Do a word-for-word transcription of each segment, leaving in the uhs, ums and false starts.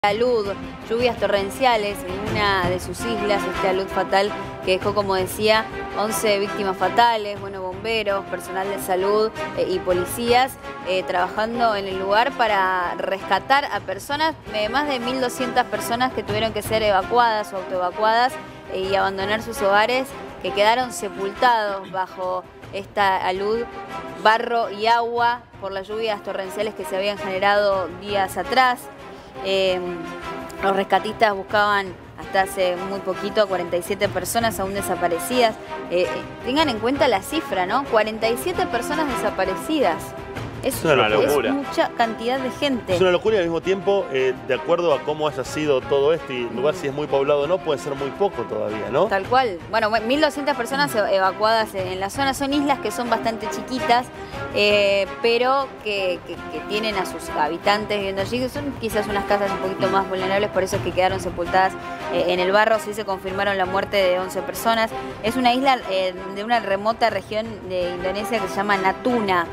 Alud, lluvias torrenciales en una de sus islas, este alud fatal que dejó, como decía, once víctimas fatales, bueno, bomberos, personal de salud eh, y policías eh, trabajando en el lugar para rescatar a personas, eh, más de mil doscientas personas que tuvieron que ser evacuadas o autoevacuadas eh, y abandonar sus hogares, que quedaron sepultados bajo esta alud, barro y agua por las lluvias torrenciales que se habían generado días atrás. Eh, los rescatistas buscaban hasta hace muy poquito cuarenta y siete personas aún desaparecidas. Eh, eh, tengan en cuenta la cifra, ¿no? cuarenta y siete personas desaparecidas. Es, es una locura. Es mucha cantidad de gente. Es una locura y al mismo tiempo, eh, de acuerdo a cómo haya sido todo esto y el lugar, si es muy poblado o no, puede ser muy poco todavía, ¿no? Tal cual. Bueno, mil doscientas personas evacuadas en la zona. Son islas que son bastante chiquitas, eh, pero que, que, que tienen a sus habitantes viviendo allí, que son quizás unas casas un poquito más vulnerables, por eso es que quedaron sepultadas eh, en el barro. Sí se confirmaron la muerte de once personas. Es una isla eh, de una remota región de Indonesia que se llama Natuna.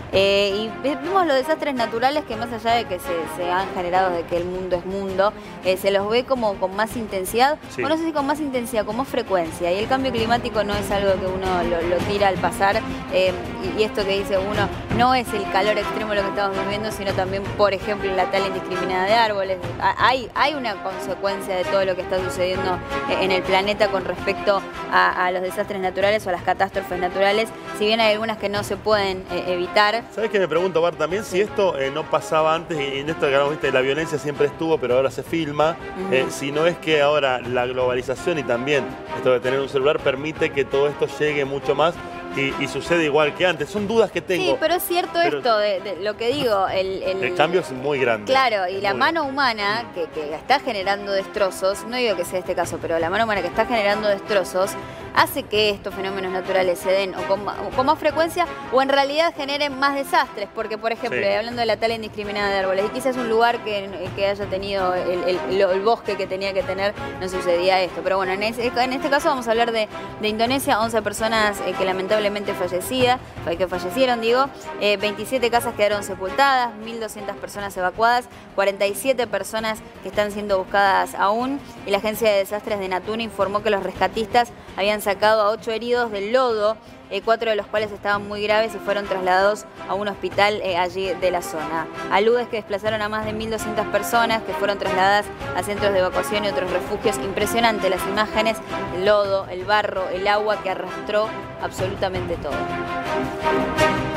Eh, y vemos los desastres naturales que, más allá de que se, se han generado de que el mundo es mundo, eh, se los ve como con más intensidad, sí. O no sé si con más intensidad, con más frecuencia. Y el cambio climático no es algo que uno lo, lo tira al pasar. Eh, y, y esto que dice uno, no es el calor extremo lo que estamos viviendo, sino también, por ejemplo, la tala indiscriminada de árboles. Hay, hay una consecuencia de todo lo que está sucediendo en el planeta con respecto a, a los desastres naturales o a las catástrofes naturales, si bien hay algunas que no se pueden eh, evitar. ¿Sabes qué me pregunto, Bar, también? Si esto eh, no pasaba antes, y en esto que viste, la violencia siempre estuvo, pero ahora se filma, uh-huh. eh, si no es que ahora la globalización y también esto de tener un celular permite que todo esto llegue mucho más y, y sucede igual que antes. Son dudas que tengo. Sí, pero es cierto pero esto, de, de lo que digo. El, el, el cambio es muy grande. Claro, y la mano humana que, que está generando destrozos, no digo que sea este caso, pero la mano humana que está generando destrozos, hace que estos fenómenos naturales se den o con, o con más frecuencia o en realidad generen más desastres. Porque, por ejemplo, sí. hablando de la tala indiscriminada de árboles, y quizás un lugar que, que haya tenido el, el, el bosque que tenía que tener, no sucedía esto. Pero bueno, en, ese, en este caso vamos a hablar de, de Indonesia, once personas eh, que lamentablemente fallecidas, que fallecieron, digo, eh, veintisiete casas quedaron sepultadas, mil doscientas personas evacuadas, cuarenta y siete personas que están siendo buscadas aún, y la Agencia de Desastres de Natuna informó que los rescatistas habían sacado a ocho heridos del lodo, eh, cuatro de los cuales estaban muy graves y fueron trasladados a un hospital eh, allí de la zona. Aludes que desplazaron a más de mil doscientas personas que fueron trasladadas a centros de evacuación y otros refugios. Impresionante las imágenes, el lodo, el barro, el agua que arrastró absolutamente todo.